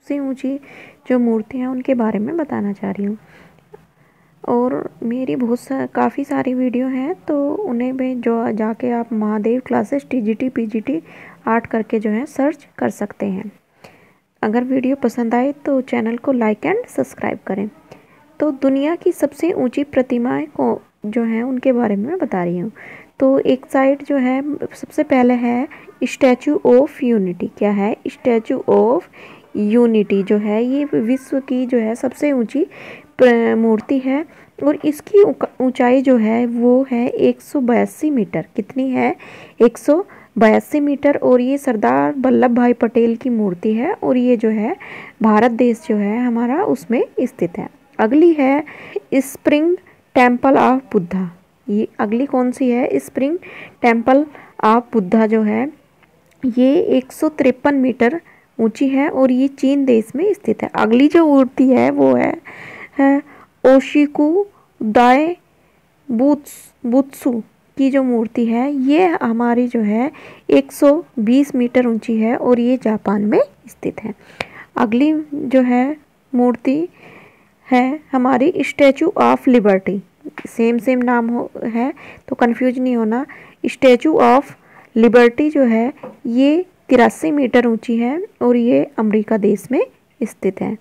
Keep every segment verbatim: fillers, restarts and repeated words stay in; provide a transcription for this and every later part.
सबसे ऊंची जो मूर्ति हैं उनके बारे में बताना चाह रही हूँ। और मेरी बहुत सा काफ़ी सारी वीडियो हैं, तो उन्हें भी जो जाके आप Mahadev classes TGT PGT art करके जो है सर्च कर सकते हैं। अगर वीडियो पसंद आए तो चैनल को लाइक एंड सब्सक्राइब करें। तो दुनिया की सबसे ऊंची प्रतिमाएं को जो हैं उनके बारे में मैं बता रही हूँ। तो एक साइड जो है सबसे पहले है स्टैचू ऑफ यूनिटी। क्या है? स्टैचू ऑफ यूनिटी जो है ये विश्व की जो है सबसे ऊंची मूर्ति है और इसकी ऊंचाई जो है वो है एक सौ बयासी मीटर। कितनी है? एक सौ बयासी मीटर। और ये सरदार वल्लभ भाई पटेल की मूर्ति है और ये जो है भारत देश जो है हमारा उसमें स्थित है। अगली है स्प्रिंग टेम्पल ऑफ बुद्धा। ये अगली कौन सी है? स्प्रिंग टेम्पल ऑफ बुद्धा जो है ये एक सौ तिरपन मीटर ऊंची है और ये चीन देश में स्थित है। अगली जो मूर्ति है वो है, है ओशिकु दाय बुत्स बुत्सु की जो मूर्ति है ये हमारी जो है एक सौ बीस मीटर ऊंची है और ये जापान में स्थित है। अगली जो है मूर्ति है हमारी statue of liberty. Same same नाम हो है तो कंफ्यूज नहीं होना। स्टैचू ऑफ लिबर्टी जो है ये तिरासी मीटर ऊंची है और ये अमेरिका देश में स्थित है।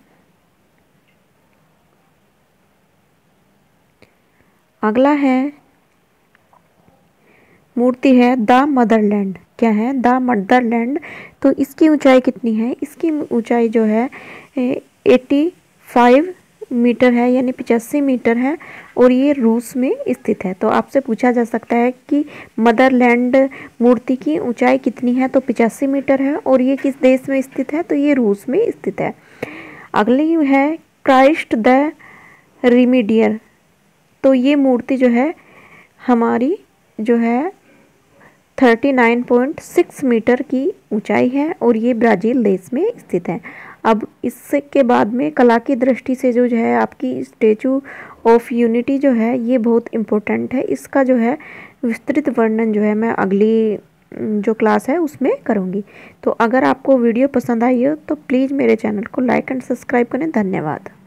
अगला है मूर्ति है द मदरलैंड। क्या है? The motherland. तो इसकी ऊंचाई कितनी है? इसकी ऊंचाई जो है पचासी मीटर है, यानी पचासी मीटर है और ये रूस में स्थित है। तो आपसे पूछा जा सकता है कि मदरलैंड मूर्ति की ऊंचाई कितनी है? तो पचासी मीटर है और ये किस देश में स्थित है? तो ये रूस में स्थित है। अगली है क्राइस्ट द रिमीडियर। तो ये मूर्ति जो है हमारी जो है उनतालीस पॉइंट छह मीटर की ऊंचाई है और ये ब्राज़ील देश में स्थित है। अब इसके बाद में कला की दृष्टि से जो है आपकी स्टैचू ऑफ यूनिटी जो है ये बहुत इम्पोर्टेंट है। इसका जो है विस्तृत वर्णन जो है मैं अगली जो क्लास है उसमें करूँगी। तो अगर आपको वीडियो पसंद आई हो तो प्लीज़ मेरे चैनल को लाइक एंड सब्सक्राइब करें। धन्यवाद।